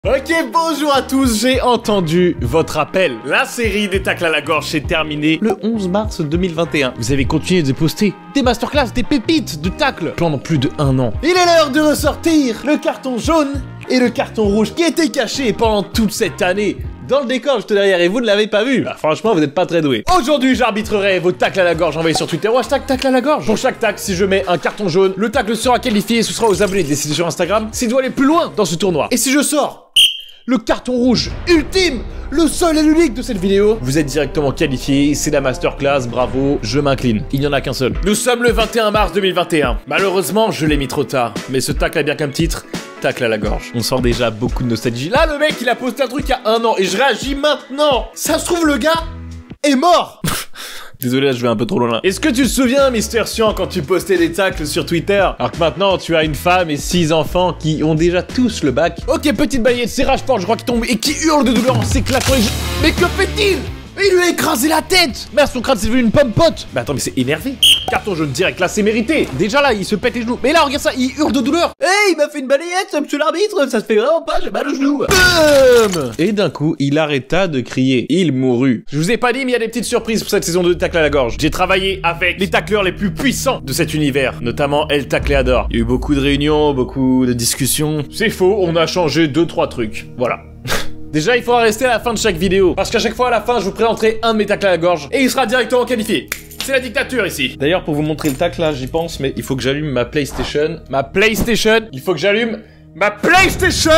Ok, bonjour à tous, j'ai entendu votre appel. La série des tacles à la gorge s'est terminée le 11 mars 2021. Vous avez continué de poster des masterclass, des pépites de tacles pendant plus de 1 an. Il est l'heure de ressortir le carton jaune et le carton rouge qui étaient cachés pendant toute cette année dans le décor juste derrière et vous ne l'avez pas vu. Bah, franchement, vous n'êtes pas très doué. Aujourd'hui, j'arbitrerai vos tacles à la gorge envoyés sur Twitter ou hashtag tacle à la gorge. Pour chaque tacle, si je mets un carton jaune, le tacle sera qualifié et ce sera aux abonnés de décider sur Instagram s'il doit aller plus loin dans ce tournoi. Et si je sors le carton rouge ultime, le seul et l'unique de cette vidéo, vous êtes directement qualifié, c'est la masterclass, bravo, je m'incline. Il n'y en a qu'un seul. Nous sommes le 21 mars 2021. Malheureusement, je l'ai mis trop tard, mais ce tacle a bien comme titre tacle à la gorge. On sent déjà beaucoup de nostalgie. Là, le mec, il a posté un truc il y a 1 an et je réagis maintenant. Ça se trouve, le gars est mort. Désolé, là, je vais un peu trop loin. Est-ce que tu te souviens, Mister Sian, quand tu postais des tacles sur Twitter? Alors que maintenant, tu as une femme et 6 enfants qui ont déjà tous le bac. Ok, petite baillette, serrage fort, je crois qu'il tombe et qui hurle de douleur en s'éclatant les... Mais que fait-il? Il lui a écrasé la tête! Merde, son crâne c'est devenu une pomme pote! Mais attends, mais c'est énervé! Carton jaune direct, là c'est mérité! Déjà là, il se pète les genoux. Mais là, regarde ça, il hurle de douleur! Hey, il m'a fait une balayette, monsieur l'arbitre! Ça se fait vraiment pas, j'ai mal au genou! Boum! Et d'un coup, il arrêta de crier. Il mourut. Je vous ai pas dit, mais il y a des petites surprises pour cette saison de tacle à la gorge. J'ai travaillé avec les tacleurs les plus puissants de cet univers, notamment El Tacleador. Il y a eu beaucoup de réunions, beaucoup de discussions. C'est faux, on a changé 2-3 trucs. Voilà. Déjà, il faudra rester à la fin de chaque vidéo, parce qu'à chaque fois à la fin, je vous présenterai un de mes tacles à la gorge, et il sera directement qualifié. C'est la dictature ici. D'ailleurs, pour vous montrer le tacle, là, j'y pense, mais il faut que j'allume ma PlayStation. Il faut que j'allume ma PlayStation.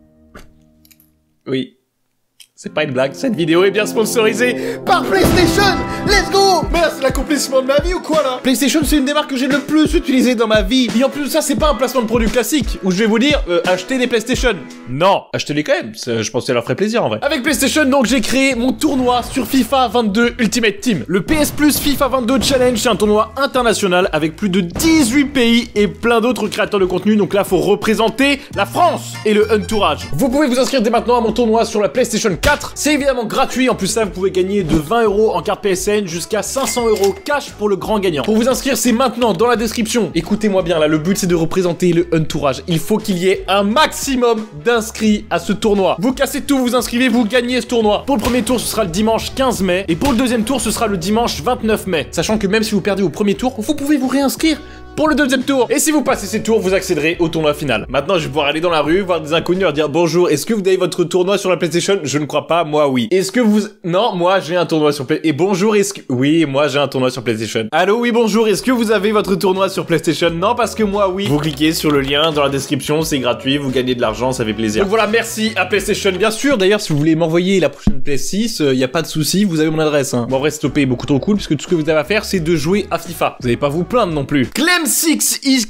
Oui. C'est pas une blague, cette vidéo est bien sponsorisée par PlayStation. Let's go. Mais là, c'est l'accomplissement de ma vie ou quoi, là? PlayStation, c'est une des marques que j'ai le plus utilisée dans ma vie. Et en plus de ça, c'est pas un placement de produit classique, où je vais vous dire, achetez des PlayStation. Non, achetez-les quand même, je pense que ça leur ferait plaisir, en vrai. Avec PlayStation, donc, j'ai créé mon tournoi sur FIFA 22 Ultimate Team. Le PS Plus FIFA 22 Challenge, c'est un tournoi international avec plus de 18 pays et plein d'autres créateurs de contenu. Donc là, faut représenter la France et le entourage. Vous pouvez vous inscrire dès maintenant à mon tournoi sur la PlayStation 4. C'est évidemment gratuit, en plus ça vous pouvez gagner de 20 € en carte PSN jusqu'à 500 € cash pour le grand gagnant. Pour vous inscrire, c'est maintenant dans la description. Écoutez-moi bien là, le but c'est de représenter le entourage. Il faut qu'il y ait un maximum d'inscrits à ce tournoi. Vous cassez tout, vous inscrivez, vous gagnez ce tournoi. Pour le premier tour, ce sera le dimanche 15 mai et pour le deuxième tour, ce sera le dimanche 29 mai. Sachant que même si vous perdez au premier tour, vous pouvez vous réinscrire pour le deuxième tour. Et si vous passez ces tours, vous accéderez au tournoi final. Maintenant, je vais pouvoir aller dans la rue, voir des inconnus, leur dire bonjour, est-ce que vous avez votre tournoi sur la PlayStation? Je ne crois pas, moi oui. Est-ce que vous... Non, moi j'ai un tournoi sur PlayStation. Et bonjour, est-ce que... Oui, moi j'ai un tournoi sur PlayStation. Allô, oui, bonjour, est-ce que vous avez votre tournoi sur PlayStation? Non, parce que moi oui. Vous cliquez sur le lien dans la description, c'est gratuit, vous gagnez de l'argent, ça fait plaisir. Donc voilà, merci à PlayStation, bien sûr. D'ailleurs, si vous voulez m'envoyer la prochaine PS6, y a pas de souci, vous avez mon adresse. Hein. Bon, en vrai, stopper est beaucoup trop cool, puisque tout ce que vous avez à faire, c'est de jouer à FIFA. Vous n'allez pas vous plaindre non plus. Clem6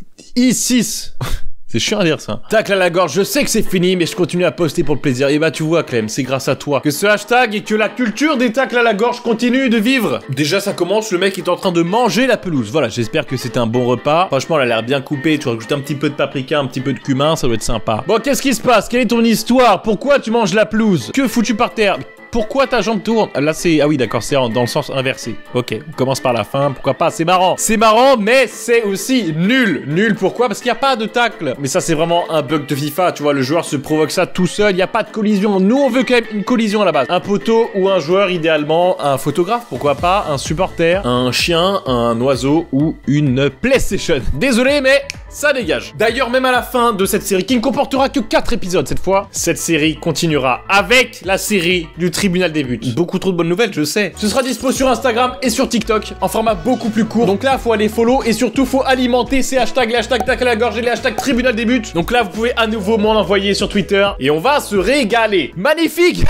I6. C'est chiant à dire ça. Tacle à la gorge, je sais que c'est fini, mais je continue à poster pour le plaisir. Et bah tu vois Clem, c'est grâce à toi que ce hashtag et que la culture des tacles à la gorge continue de vivre. Déjà ça commence, le mec est en train de manger la pelouse. Voilà, j'espère que c'est un bon repas. Franchement, elle a l'air bien coupée. Tu rajoutes un petit peu de paprika, un petit peu de cumin, ça doit être sympa. Bon, qu'est-ce qui se passe? Quelle est ton histoire? Pourquoi tu manges la pelouse? Que fous-tu par terre? Pourquoi ta jambe tourne? Là c'est... Ah oui d'accord, c'est dans le sens inversé. Ok, on commence par la fin, pourquoi pas, c'est marrant. C'est marrant, mais c'est aussi nul. Nul, pourquoi? Parce qu'il n'y a pas de tacle. Mais ça c'est vraiment un bug de FIFA, tu vois, le joueur se provoque ça tout seul, il n'y a pas de collision. Nous on veut quand même une collision à la base. Un poteau ou un joueur, idéalement un photographe, pourquoi pas, un supporter, un chien, un oiseau ou une PlayStation. Désolé mais... ça dégage. D'ailleurs, même à la fin de cette série, qui ne comportera que 4 épisodes cette fois, cette série continuera avec la série du tribunal des buts. Beaucoup trop de bonnes nouvelles, je sais. Ce sera dispo sur Instagram et sur TikTok, en format beaucoup plus court. Donc là, faut aller follow et surtout, faut alimenter ces hashtags, les hashtags tacle à la gorge et les hashtags tribunal des buts. Donc là, vous pouvez à nouveau m'en envoyer sur Twitter et on va se régaler. Magnifique.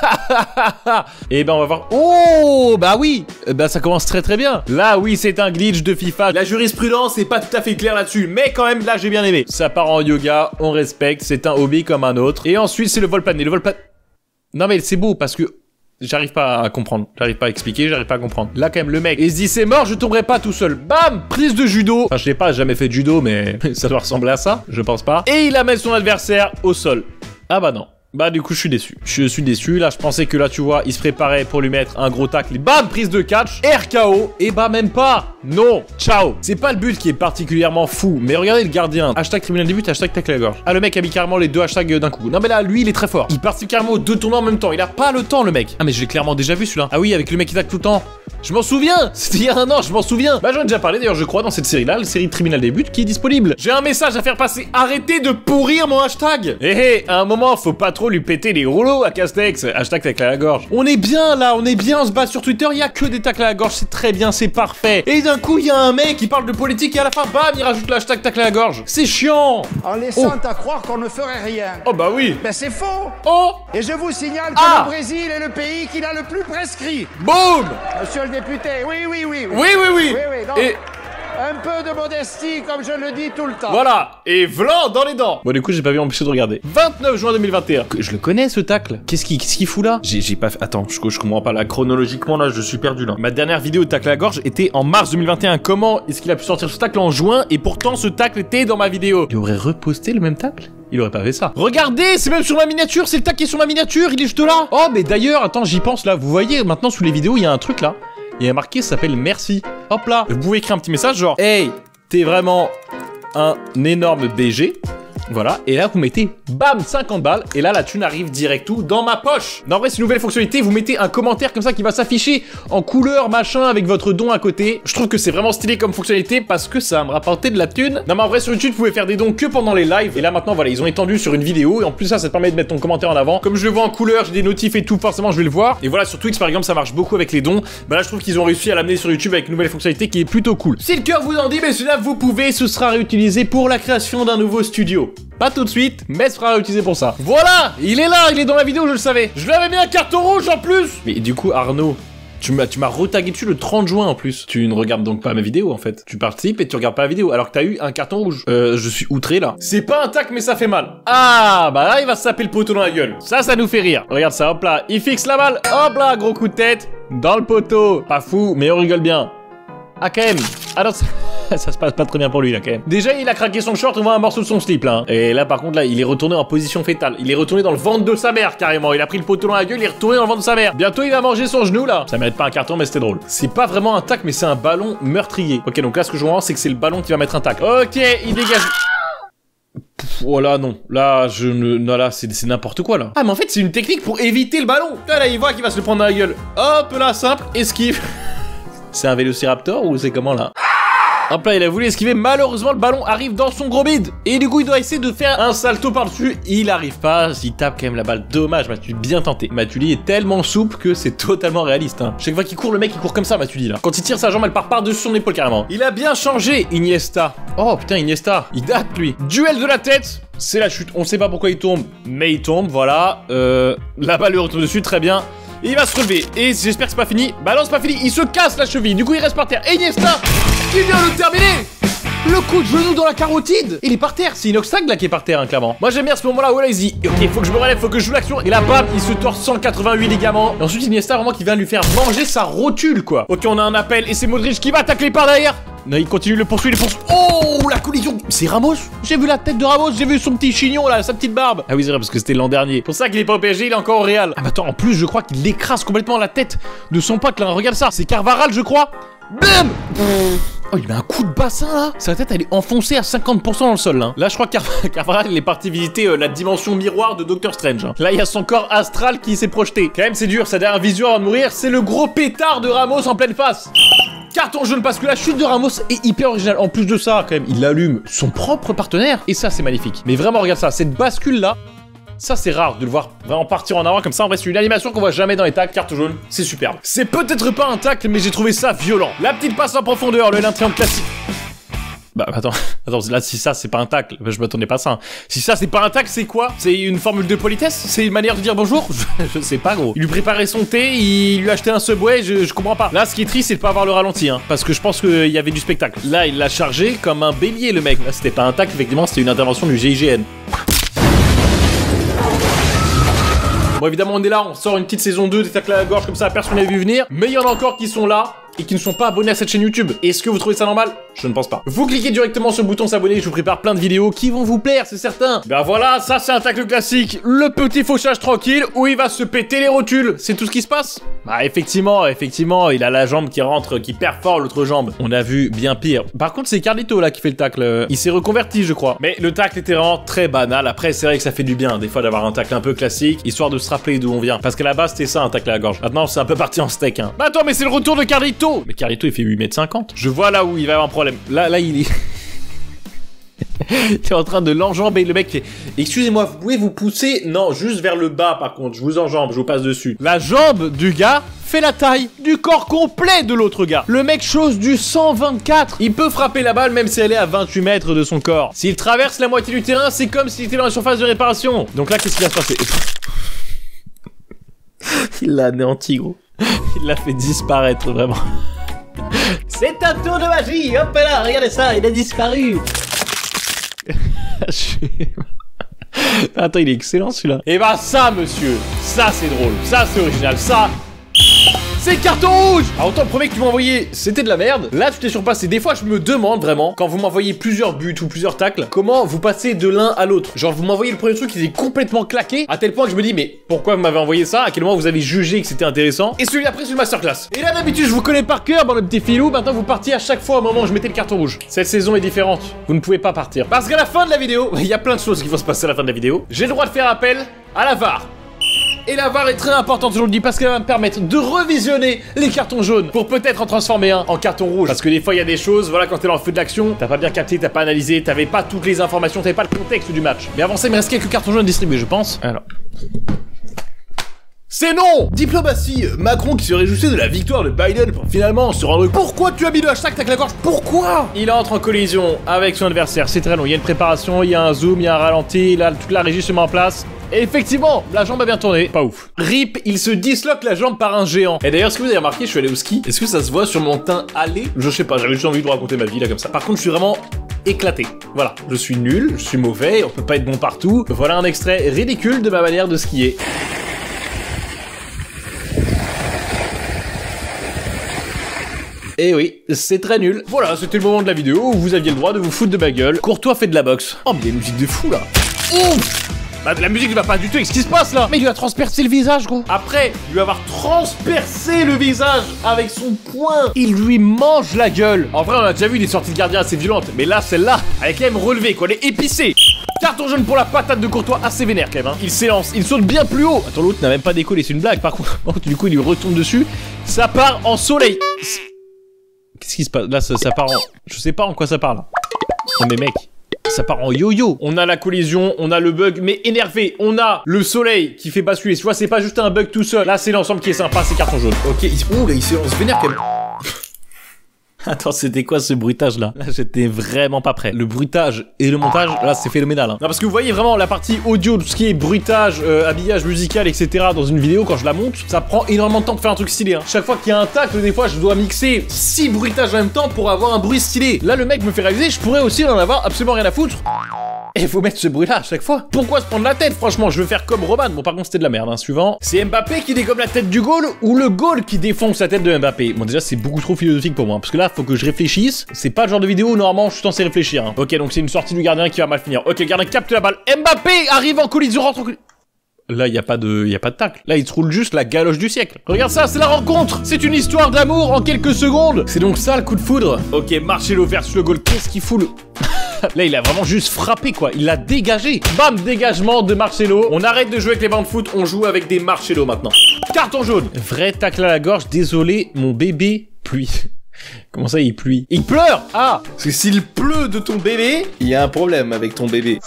Et ben, on va voir. Oh, bah oui. Bah, ça commence très très bien. Là, oui, c'est un glitch de FIFA. La jurisprudence est pas tout à fait claire là-dessus, mais quand même, là, j'ai bien aimé. Ça part en yoga, on respecte, c'est un hobby comme un autre. Et ensuite, c'est le vol plané. Le vol plané... Non, mais c'est beau, parce que... j'arrive pas à comprendre, j'arrive pas à expliquer, j'arrive pas à comprendre. Là, quand même, le mec, il se dit, c'est mort, je tomberai pas tout seul. Bam! Prise de judo. Enfin, je sais pas, j'ai jamais fait de judo, mais ça doit ressembler à ça, je pense pas. Et il amène son adversaire au sol. Ah bah non. Bah du coup je suis déçu. Je suis déçu. Là je pensais que là tu vois il se préparait pour lui mettre un gros tacle. Et bam, prise de catch. RKO. Et bah même pas. Non. Ciao. C'est pas le but qui est particulièrement fou. Mais regardez le gardien. Hashtag tribunal des buts, hashtag tacle à la gorge. Ah le mec a mis carrément les deux hashtags d'un coup. Non mais là lui il est très fort. Il participe carrément aux deux tournois en même temps. Il a pas le temps le mec. Ah mais je l'ai clairement déjà vu celui-là. Ah oui avec le mec qui tacle tout le temps. Je m'en souviens. C'était il y a un an, je m'en souviens. Bah j'en ai déjà parlé d'ailleurs je crois dans cette série là. La série tribunal des buts qui est disponible. J'ai un message à faire passer. Arrêtez de pourrir mon hashtag. À un moment faut pas trop lui péter les rouleaux à Castex. Hashtag tacle à la gorge. On est bien là, on est bien, on se bat sur Twitter, il y a que des tacles à la gorge, c'est très bien, c'est parfait. Et d'un coup, il y a un mec qui parle de politique et à la fin, bam, il rajoute le hashtag tacle à la gorge. C'est chiant. En laissant à croire qu'on ne ferait rien. Oh bah oui. Ben c'est faux. Oh. Et je vous signale que le Brésil est le pays qui l'a le plus prescrit. Boum. Monsieur le député, oui. Oui. Donc, Et... un peu de modestie, comme je le dis tout le temps. Voilà, et vlan dans les dents. Bon du coup j'ai pas vu empêcher de regarder. 29 juin 2021. Je le connais ce tacle. Qu'est-ce qu'il fout là? J'ai pas fait... Attends, je comprends pas là. Chronologiquement là, je suis perdu là. Ma dernière vidéo de tacle à la gorge était en mars 2021. Comment est-ce qu'il a pu sortir ce tacle en juin? Et pourtant ce tacle était dans ma vidéo. Il aurait reposté le même tacle? Il aurait pas fait ça. Regardez, c'est même sur ma miniature, c'est le tacle qui est sur ma miniature, il est juste là. Oh mais d'ailleurs, attends, j'y pense là. Vous voyez, maintenant sous les vidéos, il y a un truc là. Il y a marqué, ça s'appelle merci. Hop là. Vous pouvez écrire un petit message genre, hey, t'es vraiment un énorme BG. Voilà, et là vous mettez bam 50 balles et là la thune arrive direct tout dans ma poche. Non en vrai c'est une nouvelle fonctionnalité, vous mettez un commentaire comme ça qui va s'afficher en couleur machin avec votre don à côté. Je trouve que c'est vraiment stylé comme fonctionnalité parce que ça va me rapporter de la thune. Non mais en vrai sur YouTube vous pouvez faire des dons que pendant les lives et là maintenant voilà ils ont étendu sur une vidéo et en plus ça te permet de mettre ton commentaire en avant. Comme je le vois en couleur, j'ai des notifs et tout, forcément je vais le voir. Et voilà sur Twitch par exemple ça marche beaucoup avec les dons. Bah là je trouve qu'ils ont réussi à l'amener sur YouTube avec une nouvelle fonctionnalité qui est plutôt cool. Si le cœur vous en dit, mais celui-là vous pouvez, ce sera réutilisé pour la création d'un nouveau studio. Pas tout de suite, mais ce sera réutilisé pour ça. Voilà, il est là, il est dans la vidéo, je le savais. Je lui avais mis un carton rouge en plus. Mais du coup, Arnaud, tu m'as retagué dessus le 30 juin en plus. Tu ne regardes donc pas ma vidéo en fait. Tu participes et tu regardes pas la vidéo alors que t'as eu un carton rouge. Je suis outré là. C'est pas un tac mais ça fait mal. Ah, bah là il va se taper le poteau dans la gueule. Ça nous fait rire. Regarde ça, hop là, il fixe la balle. Hop là, gros coup de tête dans le poteau. Pas fou, mais on rigole bien. Ah quand même. Alors ça se passe pas très bien pour lui là quand même. Déjà il a craqué son short, on voit un morceau de son slip là. Et là par contre là il est retourné en position fétale. Il est retourné dans le ventre de sa mère carrément. Il a pris le poteau dans la gueule, il est retourné dans le ventre de sa mère. Bientôt il va manger son genou là. Ça mérite pas un carton mais c'était drôle. C'est pas vraiment un tac mais c'est un ballon meurtrier. Ok donc là ce que je vois c'est que c'est le ballon qui va mettre un tac. Ok il dégage. Oh là non, là je ne... Non là c'est n'importe quoi là. Ah mais en fait c'est une technique pour éviter le ballon. Là il voit qu'il va se le prendre dans la gueule. Hop là simple, esquive. C'est un vélociraptor ou c'est comment là? Hop là, il a voulu esquiver, malheureusement le ballon arrive dans son gros bide. Et du coup il doit essayer de faire un salto par-dessus. Il arrive pas, il tape quand même la balle. Dommage, Matuidi, bien tenté. Matuidi est tellement souple que c'est totalement réaliste hein. Chaque fois qu'il court, le mec il court comme ça Matuidi là. Quand il tire sa jambe, elle part par-dessus son épaule carrément. Il a bien changé, Iniesta. Oh putain Iniesta, il date lui. Duel de la tête, c'est la chute. On sait pas pourquoi il tombe, mais il tombe, voilà. La balle lui retourne dessus, très bien. Et il va se relever, et j'espère que c'est pas fini. Bah non c'est pas fini, il se casse la cheville. Du coup il reste par terre, et Iniesta qui vient le terminer. Le coup de genou dans la carotide. Il est par terre, c'est Inoxtag là qui est par terre hein, clairement. Moi j'aime bien ce moment là où là il se dit ok faut que je me relève, faut que je joue l'action. Et là bam il se torse 188 ligaments. Et ensuite Iniesta vraiment qui vient lui faire manger sa rotule quoi. Ok on a un appel et c'est Modric qui va tacler par derrière. Non, il continue, le poursuit, Oh, la collision. C'est Ramos. J'ai vu la tête de Ramos, j'ai vu son petit chignon là, sa petite barbe. Ah oui, c'est vrai, parce que c'était l'an dernier. Pour ça qu'il est pas au PSG, il est encore au Real. Ah, mais attends, en plus, je crois qu'il écrase complètement la tête de son pote là. Regarde ça, c'est Carvaral, je crois. Bam. Oh, il met un coup de bassin là. Sa tête, elle est enfoncée à 50% dans le sol là. Là, je crois que Carvaral, il est parti visiter la dimension miroir de Doctor Strange. Hein. Là, il y a son corps astral qui s'est projeté. Quand même, c'est dur, sa dernière vision avant de mourir, c'est le gros pétard de Ramos en pleine face. Carton jaune parce que la chute de Ramos est hyper originale. En plus de ça, quand même, il allume son propre partenaire. Et ça, c'est magnifique. Mais vraiment, regarde ça, cette bascule-là, ça, c'est rare de le voir vraiment partir en avant comme ça. En vrai, c'est une animation qu'on voit jamais dans les tacles. Carte jaune, c'est superbe. C'est peut-être pas un tacle, mais j'ai trouvé ça violent. La petite passe en profondeur, le triangle classique. Bah attends, là si ça c'est pas un tacle, je m'attendais pas à ça. Si ça c'est pas un tacle, c'est quoi? C'est une formule de politesse? C'est une manière de dire bonjour? Je sais pas gros. Il lui préparait son thé, il lui achetait un Subway, je comprends pas. Là ce qui est triste c'est de pas avoir le ralenti hein, parce que je pense qu'il y avait du spectacle. Là il l'a chargé comme un bélier le mec. Là c'était pas un tacle, effectivement c'était une intervention du GIGN. Bon évidemment on est là, on sort une petite saison 2 des tacles à la gorge comme ça, personne n'avait vu venir. Mais il y en a encore qui sont là et qui ne sont pas abonnés à cette chaîne YouTube. Est-ce que vous trouvez ça normal? Je ne pense pas. Vous cliquez directement sur le bouton s'abonner, je vous prépare plein de vidéos qui vont vous plaire, c'est certain. Ben voilà, ça c'est un tacle classique. Le petit fauchage tranquille où il va se péter les rotules. C'est tout ce qui se passe? Bah effectivement, il a la jambe qui rentre, qui perfore l'autre jambe. On a vu bien pire. Par contre, c'est Carlito là qui fait le tacle. Il s'est reconverti, je crois. Mais le tacle était vraiment très banal. Après, c'est vrai que ça fait du bien, des fois, d'avoir un tacle un peu classique, histoire de se rappeler d'où on vient. Parce qu'à la base, c'était ça, un tacle à la gorge. Maintenant, c'est un peu parti en steak, hein. Bah attends, mais c'est le retour de Carlito! Mais Carlito, il fait 8,50 m. Je vois là où il va y avoir un problème. Là, il est... il est en train de l'enjamber. Le mec fait, excusez-moi, vous pouvez vous pousser? Non, juste vers le bas, par contre. Je vous enjambe, je vous passe dessus. La jambe du gars fait la taille du corps complet de l'autre gars. Le mec chose du 124. Il peut frapper la balle même si elle est à 28 mètres de son corps. S'il traverse la moitié du terrain, c'est comme s'il était dans la surface de réparation. Donc là, qu'est-ce qui va se passer? Il l'a anéanti, gros. Il l'a fait disparaître, vraiment. C'est un tour de magie. Hop là, regardez ça, il a disparu. Attends, il est excellent celui-là. Et bah ça, monsieur, ça c'est drôle, ça c'est original, ça... C'est carton rouge! Alors autant le premier que tu m'as envoyé, c'était de la merde. Là, tu t'es surpassé. Des fois, je me demande vraiment, quand vous m'envoyez plusieurs buts ou plusieurs tacles, comment vous passez de l'un à l'autre. Genre, vous m'envoyez le premier truc qui était complètement claqué, à tel point que je me dis, mais pourquoi vous m'avez envoyé ça? À quel moment vous avez jugé que c'était intéressant? Et celui d'après, c'est une masterclass. Et là, d'habitude, je vous connais par cœur, dans le petit filou. Maintenant, vous partiez à chaque fois au moment où je mettais le carton rouge. Cette saison est différente. Vous ne pouvez pas partir. Parce qu'à la fin de la vidéo, il y a plein de choses qui vont se passer à la fin de la vidéo. J'ai le droit de faire appel à la VAR. Et la VAR est très importante, je vous le dis, parce qu'elle va me permettre de revisionner les cartons jaunes pour peut-être en transformer un en carton rouge. Parce que des fois, il y a des choses, voilà, quand t'es dans le feu de l'action, t'as pas bien capté, t'as pas analysé, t'avais pas toutes les informations, t'avais pas le contexte du match. Mais avant ça, il me reste quelques cartons jaunes distribués, je pense. Alors... C'est non! Diplomatie, Macron qui se réjouissait de la victoire de Biden pour finalement se rendre... Pourquoi tu as mis le hashtag tacle la gorge? Pourquoi? Il entre en collision avec son adversaire, c'est très long, il y a une préparation, il y a un zoom, il y a un ralenti, là, toute la régie se met en place. Et effectivement, la jambe a bien tourné, pas ouf. RIP, il se disloque la jambe par un géant. Et d'ailleurs, ce que vous avez remarqué, je suis allé au ski. Est-ce que ça se voit sur mon teint allé? Je sais pas, j'avais juste envie de raconter ma vie là comme ça. Par contre, je suis vraiment éclaté. Voilà, je suis nul, je suis mauvais, on peut pas être bon partout. Voilà un extrait ridicule de ma manière de skier. Et oui, c'est très nul. Voilà, c'était le moment de la vidéo où vous aviez le droit de vous foutre de ma gueule. Courtois fait de la boxe. Oh, mais il y a une musique de fou là. Ouf! Bah, la musique ne va pas du tout avec ce qui se passe là. Mais il lui a transpercé le visage, gros. Après lui avoir transpercé le visage avec son poing, il lui mange la gueule. En vrai, on a déjà vu des sorties de gardien assez violentes, mais là, celle-là, elle est quand même relevée, quoi. Elle est épicée. Carton jaune pour la patate de Courtois, assez vénère quand même, hein. Il s'élance, il saute bien plus haut. Attends, l'autre n'a même pas décollé, c'est une blague. Par contre, du coup, il lui retombe dessus. Ça part en soleil. Qu'est-ce qui se passe? Là, ça part en... Je sais pas en quoi ça part, là. Non mais mec, ça part en yo-yo. On a la collision, on a le bug, mais énervé. On a le soleil qui fait basculer. Tu vois, c'est pas juste un bug tout seul. Là, c'est l'ensemble qui est sympa, c'est carton jaune. Ok, ouh, là, il s'élance vénère quand même. Attends, c'était quoi ce bruitage là? Là, j'étais vraiment pas prêt. Le bruitage et le montage, là, c'est phénoménal, hein. Non, parce que vous voyez vraiment la partie audio, tout ce qui est bruitage, habillage musical, etc. dans une vidéo, quand je la monte, ça prend énormément de temps de faire un truc stylé, hein. Chaque fois qu'il y a un tacle, des fois, je dois mixer 6 bruitages en même temps pour avoir un bruit stylé. Là, le mec me fait réaliser, je pourrais aussi en avoir absolument rien à foutre. Et faut mettre ce bruit-là à chaque fois. Pourquoi se prendre la tête? Franchement, je veux faire comme Roman. Bon, par contre, c'était de la merde, hein. Suivant. C'est Mbappé qui dégomme la tête du goal ou le goal qui défonce la tête de Mbappé? Bon, déjà, c'est beaucoup trop philosophique pour moi. Parce que là, faut que je réfléchisse. C'est pas le genre de vidéo où normalement je suis censé réfléchir, hein. Ok, donc c'est une sortie du gardien qui va mal finir. Ok, le gardien capte la balle. Mbappé arrive en collision, rentre en collision. Là, y a pas de tacle. Là, il se roule juste la galoche du siècle. Regarde ça, c'est la rencontre. C'est une histoire d'amour en quelques secondes. C'est donc ça le coup de foudre. Ok, Marcelo versus le goal. Qu'est-ce qu'il fout le... Là, il a vraiment juste frappé, quoi. Il l'a dégagé. Bam, dégagement de Marcelo. On arrête de jouer avec les bancs de foot. On joue avec des Marcelo maintenant. Carton jaune. Vrai tacle à la gorge. Désolé, mon bébé pluie. Comment ça, il pluie? Il pleure. Ah, parce que s'il pleut de ton bébé, il y a un problème avec ton bébé.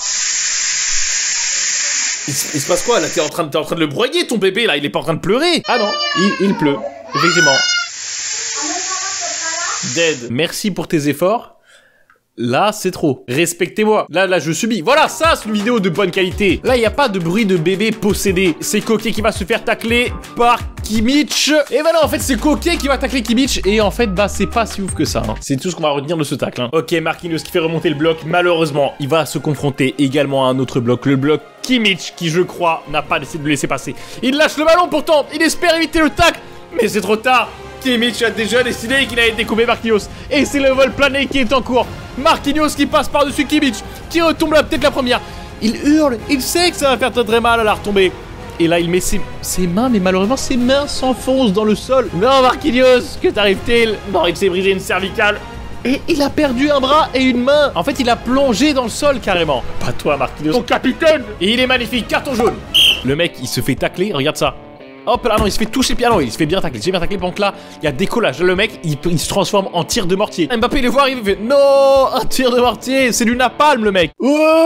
Il se passe quoi là? T'es en train de le broyer ton bébé là, il est pas en train de pleurer. Ah non, il pleut, effectivement. Dead. Merci pour tes efforts. Là, c'est trop. Respectez-moi. Là, je subis. Voilà, ça, c'est une vidéo de bonne qualité. Là, il n'y a pas de bruit de bébé possédé. C'est Koke qui va se faire tacler par Kimmich. Et voilà, en fait, c'est Koke qui va tacler Kimmich. Et en fait, bah, c'est pas si ouf que ça, hein. C'est tout ce qu'on va retenir de ce tacle, hein. Ok, Marquinhos qui fait remonter le bloc. Malheureusement, il va se confronter également à un autre bloc. Le bloc Kimmich, qui, je crois, n'a pas décidé de le laisser passer. Il lâche le ballon, pourtant. Il espère éviter le tacle. Mais c'est trop tard. Kimmich a déjà décidé qu'il allait découper Marquinhos. Et c'est le vol plané qui est en cours. Marquinhos qui passe par-dessus Kimmich, qui retombe la tête la première. Il hurle, il sait que ça va faire très mal à la retomber. Et là, il met ses mains, mais malheureusement, ses mains s'enfoncent dans le sol. Non, Marquinhos, que t'arrive-t-il? Bon, il s'est brisé une cervicale. Et il a perdu un bras et une main. En fait, il a plongé dans le sol carrément. Pas toi, Marquinhos. Ton capitaine. Et il est magnifique, carton jaune. Le mec, il se fait tacler, regarde ça. Hop là, non, il se fait toucher le pied. Ah non, il se fait bien tacler. J'ai bien taclé. Donc là, il y a décollage. Là, le mec, il se transforme en tir de mortier. Mbappé, il le voit arriver. Il fait non, un tir de mortier. C'est du napalm, le mec.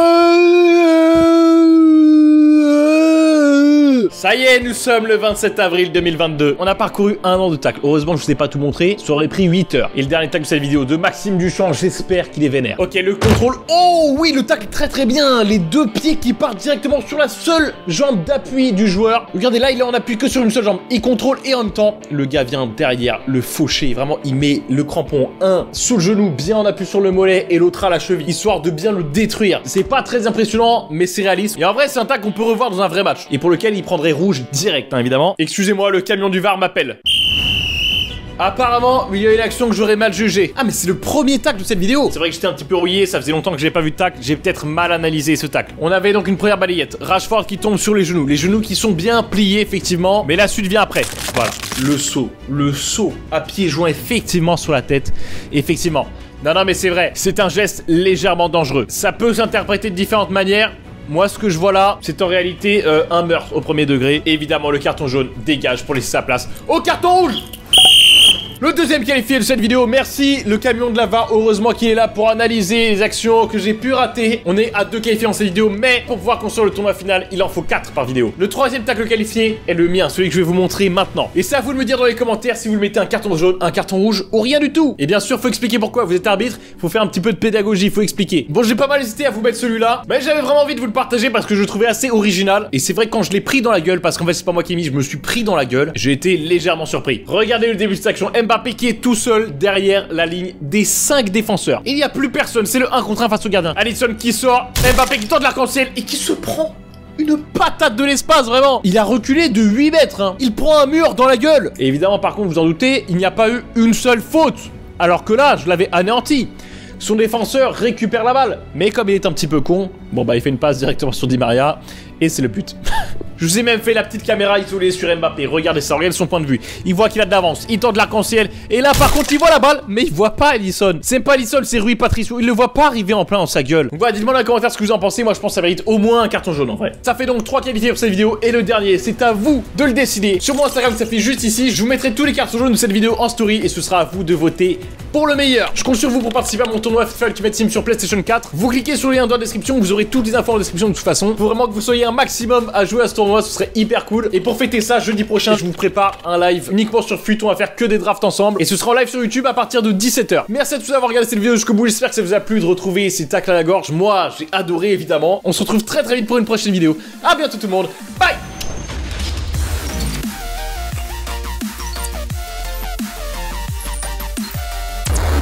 Ça y est, nous sommes le 27 avril 2022. On a parcouru un an de tacle. Heureusement, je vous ai pas tout montré. Ça aurait pris 8 heures. Et le dernier tacle de cette vidéo de Maxime Duchamp, j'espère qu'il est vénère. Ok, le contrôle. Oh oui, le tacle très très bien. Les deux pieds qui partent directement sur la seule jambe d'appui du joueur. Regardez là, il est en appui que sur une seule jambe. Il contrôle et en même temps, le gars vient derrière le faucher. Vraiment, il met le crampon, un sous le genou, bien en appui sur le mollet et l'autre à la cheville, histoire de bien le détruire. C'est pas très impressionnant, mais c'est réaliste. Et en vrai, c'est un tacle qu'on peut revoir dans un vrai match. Et pour lequel il prendrait rouge direct, hein, évidemment. Excusez-moi, le camion du VAR m'appelle. Apparemment, il y a une action que j'aurais mal jugée. Ah, mais c'est le premier tacle de cette vidéo. C'est vrai que j'étais un petit peu rouillé, ça faisait longtemps que j'ai pas vu de tacle. J'ai peut-être mal analysé ce tacle. On avait donc une première balayette. Rashford qui tombe sur les genoux qui sont bien pliés, effectivement. Mais la suite vient après. Voilà, le saut à pieds joints, effectivement, sur la tête. Effectivement. Non, mais c'est vrai, c'est un geste légèrement dangereux. Ça peut s'interpréter de différentes manières. Moi, ce que je vois là, c'est en réalité un meurtre au premier degré. Évidemment, le carton jaune dégage pour laisser sa place au carton rouge. Le deuxième qualifié de cette vidéo, merci le camion de la VAR, heureusement qu'il est là pour analyser les actions que j'ai pu rater. On est à 2 qualifiés dans cette vidéo, mais pour pouvoir construire le tournoi final, il en faut 4 par vidéo. Le troisième tacle qualifié est le mien, celui que je vais vous montrer maintenant. Et c'est à vous de me dire dans les commentaires si vous le mettez un carton jaune, un carton rouge ou rien du tout. Et bien sûr, faut expliquer pourquoi, vous êtes arbitre, faut faire un petit peu de pédagogie, faut expliquer. Bon, j'ai pas mal hésité à vous mettre celui-là, mais j'avais vraiment envie de vous le partager parce que je le trouvais assez original. Et c'est vrai que quand je l'ai pris dans la gueule, parce qu'en fait c'est pas moi qui ai mis, je me suis pris dans la gueule, j'ai été légèrement surpris. Regardez le début de cette action, Mbappé qui est tout seul derrière la ligne des 5 défenseurs. Il n'y a plus personne, c'est le 1 contre 1 face au gardien. Alisson qui sort, Mbappé qui tente l'arc-en-ciel et qui se prend une patate de l'espace, vraiment. Il a reculé de 8 mètres, hein. Il prend un mur dans la gueule. Et évidemment, par contre, vous en doutez, il n'y a pas eu une seule faute. Alors que là, je l'avais anéanti. Son défenseur récupère la balle. Mais comme il est un petit peu con, bon bah il fait une passe directement sur Di Maria. Et c'est le but. Je vous ai même fait la petite caméra isolée sur Mbappé. Regardez ça, regardez son point de vue. Il voit qu'il a de l'avance, il tente l'arc-en-ciel. Et là par contre il voit la balle, mais il voit pas Alisson. C'est pas Alisson, c'est Rui Patricio. Il le voit pas arriver en plein dans sa gueule. Donc voilà, dites-moi dans les commentaires ce que vous en pensez. Moi je pense que ça mérite au moins un carton jaune en vrai. Ça fait donc 3 qualifiés pour cette vidéo. Et le dernier, c'est à vous de le décider. Sur mon Instagram, ça fait juste ici. Je vous mettrai tous les cartons jaunes de cette vidéo en story. Et ce sera à vous de voter pour le meilleur. Je compte sur vous pour participer à mon tournoi FIFA Ultimate Team sur PlayStation 4. Vous cliquez sur le lien dans la description. Vous aurez toutes les infos en description de toute façon. Faut vraiment que vous soyez un maximum à jouer à ce tournoi. Ce serait hyper cool. Et pour fêter ça, jeudi prochain, je vous prépare un live uniquement sur FUT. On va faire que des drafts ensemble. Et ce sera en live sur YouTube à partir de 17 h. Merci à tous d'avoir regardé cette vidéo jusqu'au bout. J'espère que ça vous a plu de retrouver ces tacles à la gorge. Moi, j'ai adoré évidemment. On se retrouve très vite pour une prochaine vidéo. À bientôt tout le monde. Bye.